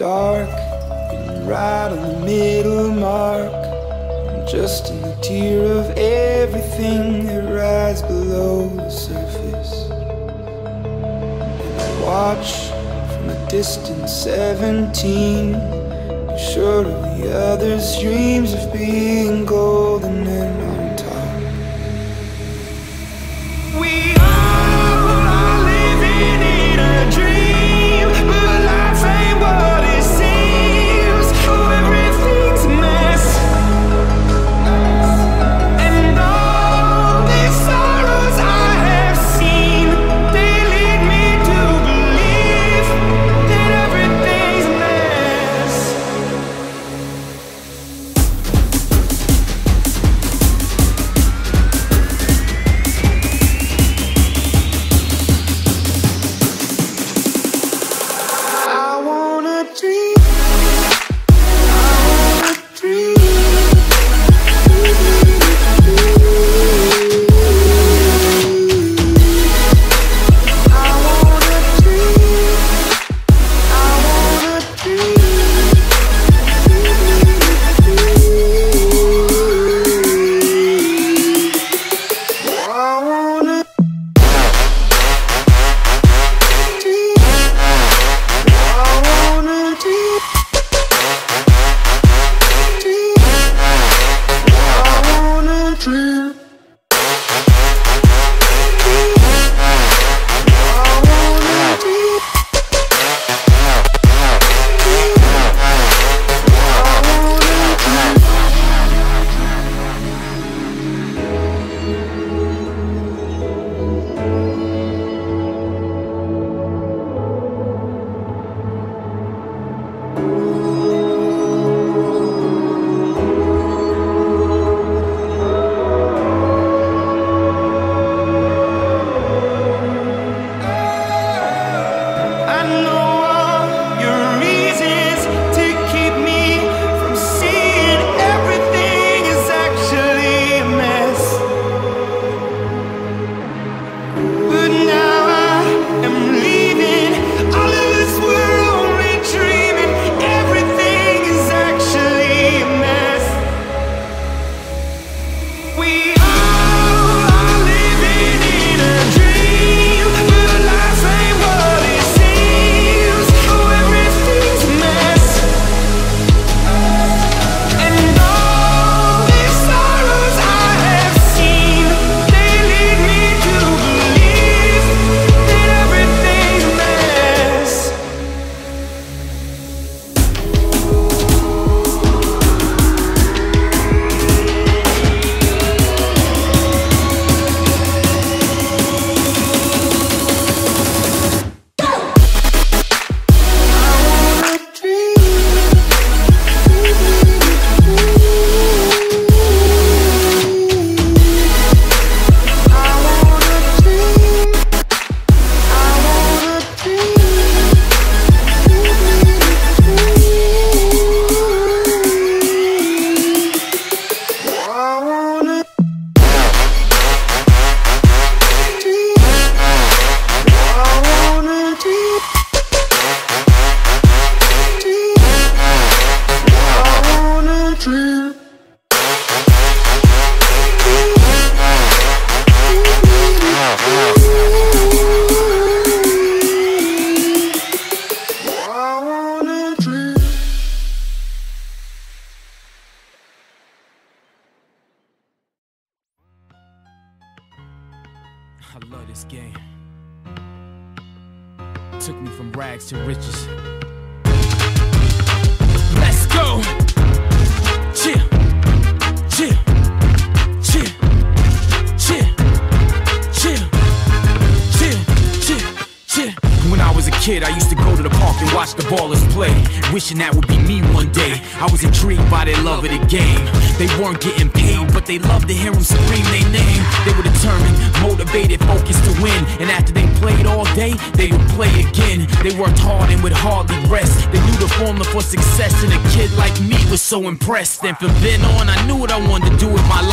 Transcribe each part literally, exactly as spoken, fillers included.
dark, and right on the middle mark. I'm just in the tear of everything that rides below the surface. And I watch from a distant seventeen, sure of the others' dreams of being golden and on top. We all are living in a dream, but life ain't what it seems. Oh, everything's a mess, and all these sorrows I have seen, they lead me to believe that everything's a mess. I wanna dream, I wanna dream. I wanna dream, I wanna dream. I wanna dream, I wanna dream, dream. I wanna dream, I know all your reasons to keep me from seeing everything is actually a mess. But now I am leaving, all of us were only dreaming. Everything is actually a mess. We all are living in a dream, but life ain't what it seems. Oh, everything's a mess, and all these sorrows I have seen, they lead me to believe that everything's a mess. I love this game. Took me from rags to riches. Let's go! Chill, chill, chill, chill, chill, chill, chill, chill. When I was a kid, I used to go to the park and watch the ballers play, wishing that would be me one day. I was intrigued by their love of the game. They weren't getting paid, but they loved to hear them scream their name. They were determined, motivated, focused to win. And after they played all day, they would play again. They worked hard and would hardly rest. They knew the formula for success, and a kid like me was so impressed. And from then on, I knew what I wanted to do with my life.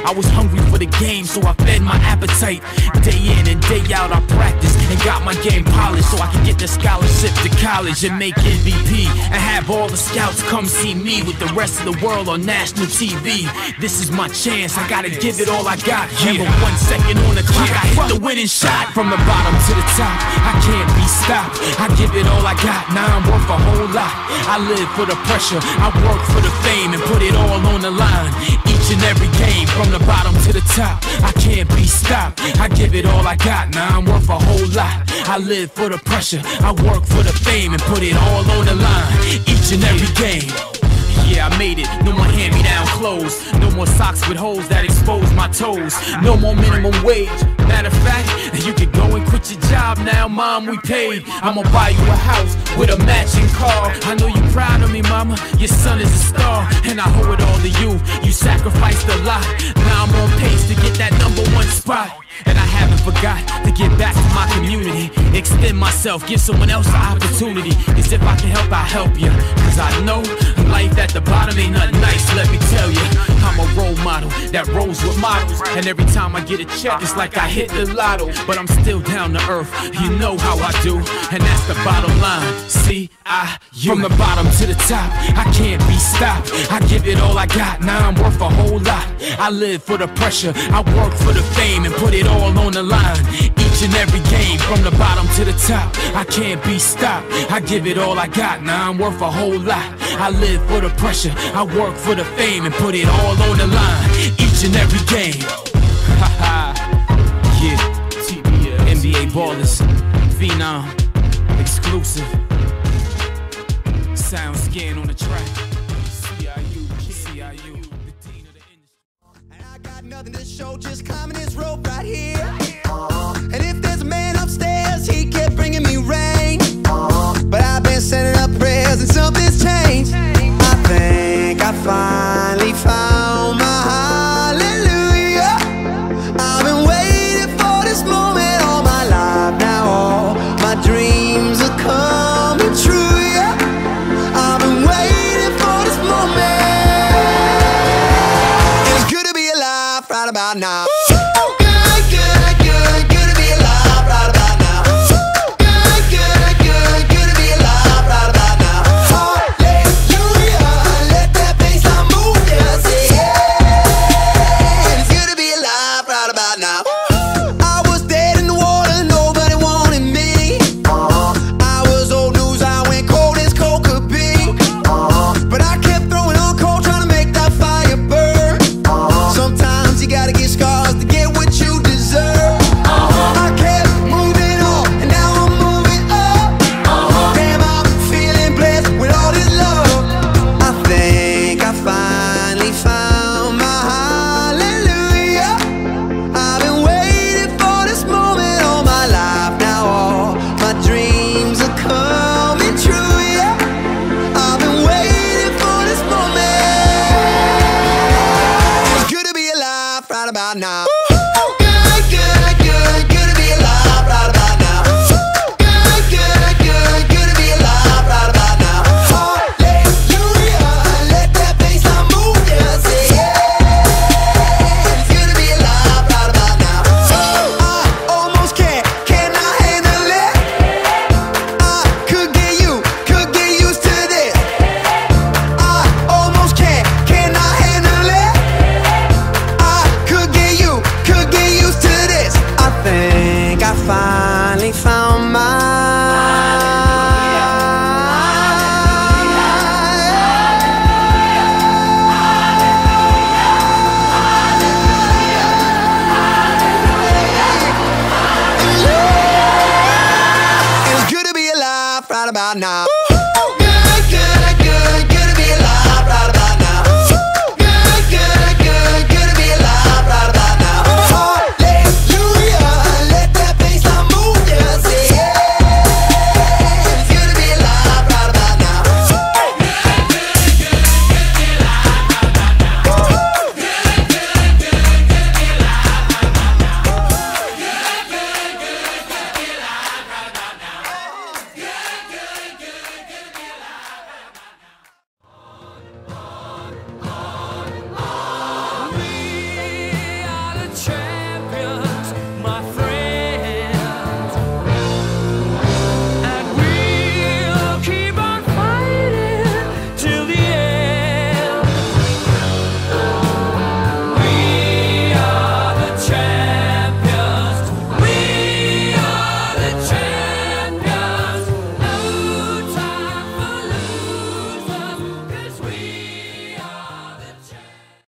I was hungry for the game, so I fed my appetite. Day in and day out I practiced and got my game polished, so I could get the scholarship to college and make N B P, and have all the scouts come see me with the rest of the world on national T V. This is my chance, I gotta give it all I got. Remember, one second on the clock, I hit the winning shot. From the bottom to the top, I can't be stopped. I give it all I got, now I'm worth a whole lot. I live for the pressure, I work for the fame, and put it all on the line. Each and every game, from the bottom to the top, I can't be stopped. I give it all I got, now I'm worth a whole lot. I live for the pressure, I work for the fame, and put it all on the line. Each and every game. Yeah, I made it. No more hand-me-down clothes. No more socks with holes that expose my toes. No more minimum wage. Matter of fact, you could go and quit your job now, Mom, we paid. I'ma buy you a house with a matching car. I know you proud of me, Mama. Your son is a star, and I owe it all to you. You sacrificed a lot. Now I'm on pace to get that number one spot. And I haven't forgot to give back to my community. Extend myself, give someone else an opportunity. Cause if I can help, I'll help you. Cause I know life at the bottom ain't nothing nice, let me tell you. I'm a role model that rolls with models, and every time I get a check, it's like I hit the lotto. But I'm still down to earth, you know how I do, and that's the bottom line. See, I, you. From the bottom to the top, I can't be stopped. I give it all I got, now I'm worth a whole lot. I live for the pressure, I work for the fame, and put it all on the line. Each and every game, from the bottom to the top, I can't be stopped. I give it all I got, now I'm worth a whole lot. I live for the pressure, I work for the fame, and put it all on the line. Each and every game. Haha, yeah. N B A ballers, Phenom, exclusive. Sound scan on the track. C I U, C I U, the dean of the industry. And I got nothing to show, just climbing this rope right here. And if there's a man upstairs, he kept bringing me rain. But I've been sending up prayers and something's changed. I think I finally found my hallelujah. I've been waiting for this moment all my life. Now all my dreams are coming true, yeah. I've been waiting for this moment. It's good to be alive right about now. Now. Good, good, good, good to be alive right about now. Good, good, good, good to be alive right about now. Hallelujah, let that bassline move, yeah, say yeah. It's good to be alive right about now. I almost can't, cannot handle it. I could get you, could get used to this. I almost can't, cannot handle it. I could get Could get used to this. I think I finally found mine. It's good to be alive right about now.